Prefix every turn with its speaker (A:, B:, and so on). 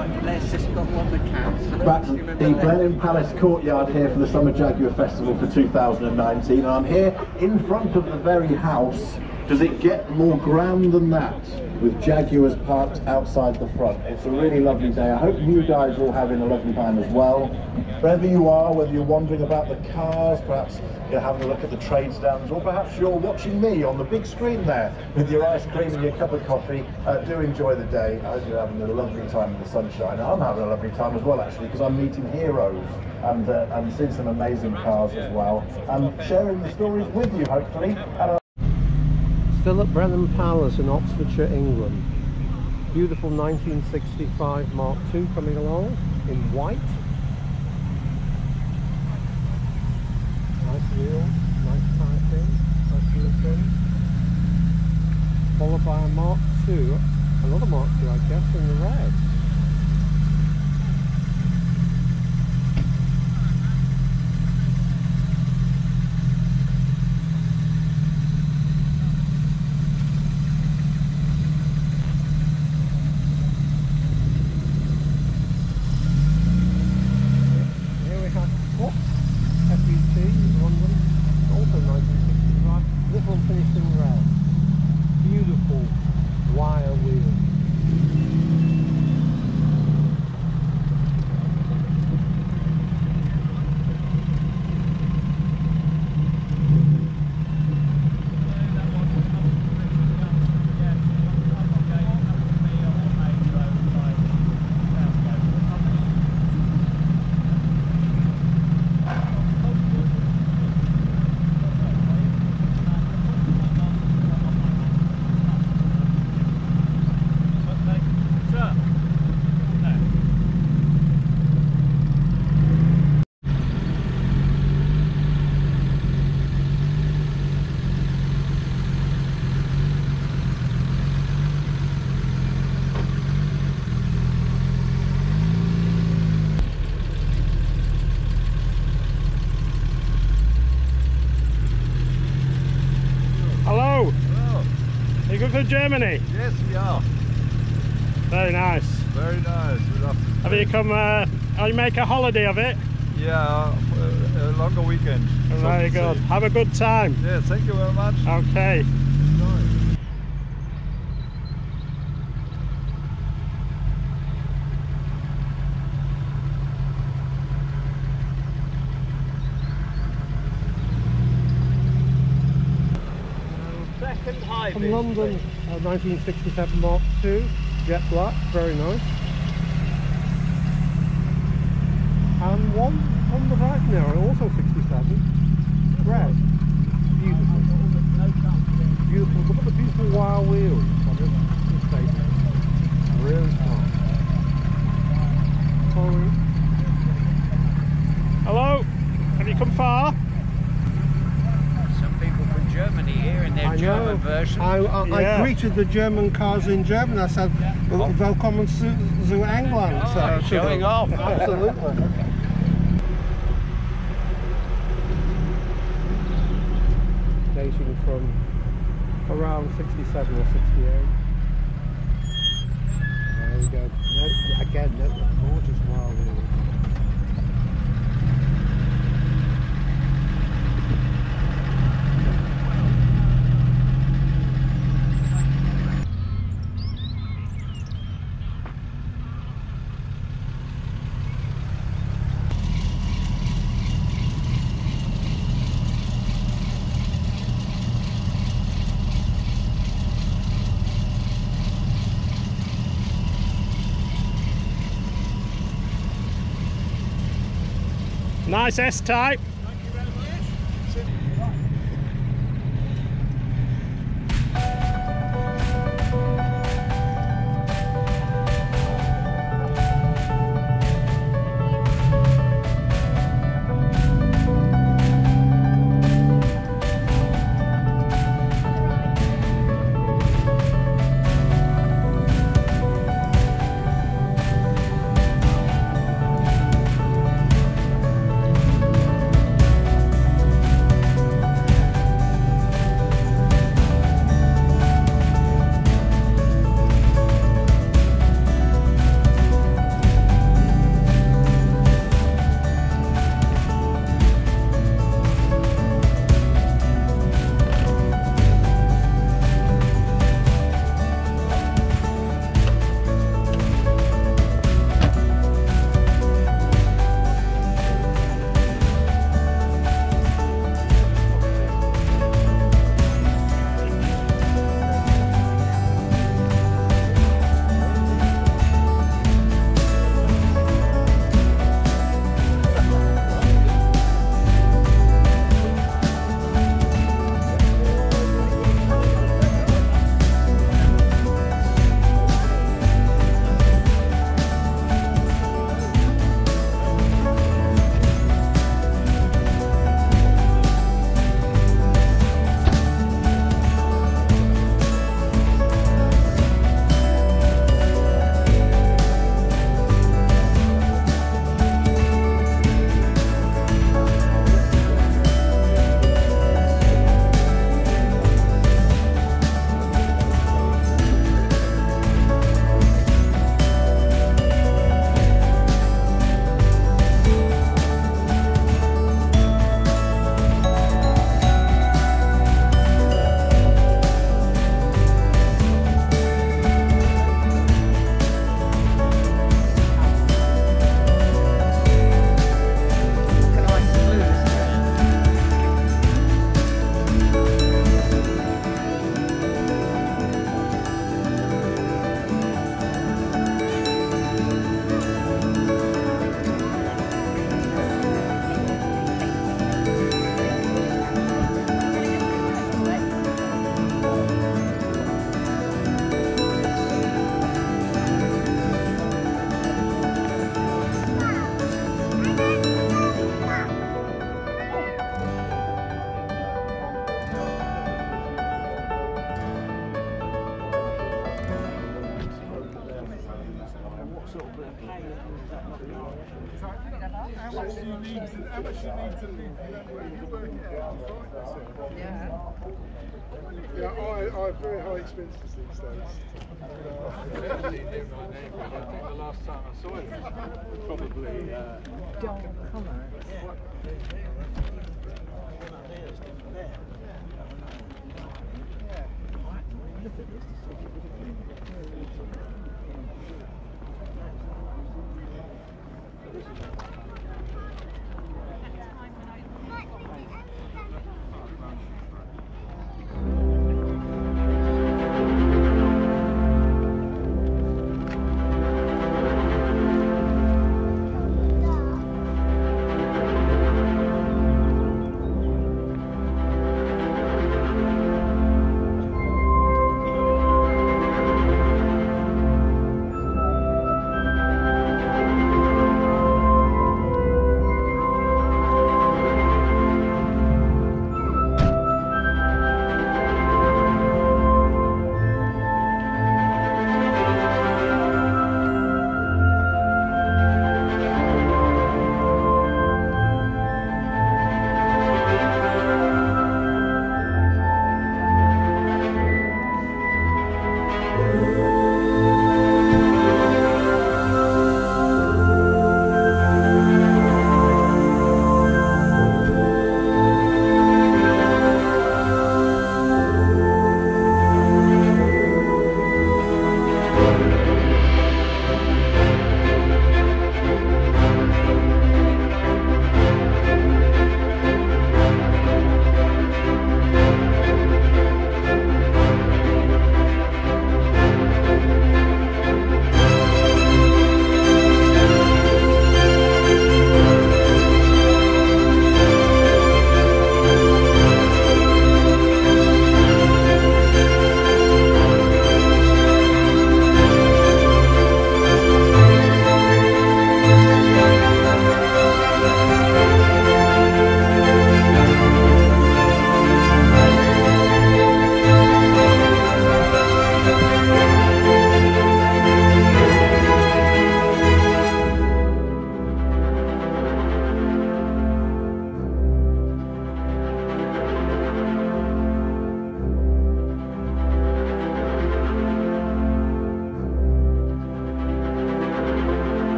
A: Let's just got one the cats.
B: Back to the Blenheim Palace courtyard here for the Summer Jaguar Festival for 2019, and I'm here in front of the very house. Does it get more grand than that? With Jaguars parked outside the front. It's a really lovely day. I hope you guys are all having a lovely time as well. Wherever you are, whether you're wandering about the cars, perhaps you're having a look at the trade stands, or perhaps you're watching me on the big screen there with your ice cream and your cup of coffee, do enjoy the day. I hope you're having a lovely time in the sunshine. I'm having a lovely time as well, actually, because I'm meeting heroes and seeing some amazing cars as well, and sharing the stories with you, hopefully.
C: Still at Blenheim Palace in Oxfordshire, England. Beautiful 1965 Mark II coming along in white. Nice wheels, nice piping, nice wheel trim. Followed by a Mark II, another Mark II I guess, in the red. This one finished in red. Beautiful wire wheel. Are you good for Germany?
D: Yes, we are.
C: Very nice.
D: Very nice. We love it.
C: Have you come, you make a holiday of it?
D: Yeah, a longer weekend.
C: Very good. Have a good time.
D: Yes, thank you very much.
C: Okay.
D: Enjoy.
C: From London, 1967 Mark II, jet black, very nice. And one on the right now, also 67, red. Beautiful. Beautiful. Look at the beautiful wire wheels on this station. Really smart. Following. Hello, have you come far?
A: Germany here in their German version.
C: I greeted the German cars in German. I said, "Welcome to England."
A: Oh, showing off.
C: Absolutely. Dating from around 67 or 68. There we go. Again, gorgeous wild wheels. Nice S-type.
D: Thank you very much.
C: sort of a pain.
E: So, how much do you need to live? You work it out and find yourself. Yeah, I have very high expenses these days.
C: Certainly near my neighbourhood. I think the last time I saw him was probably
F: Dull colour.
C: look at this.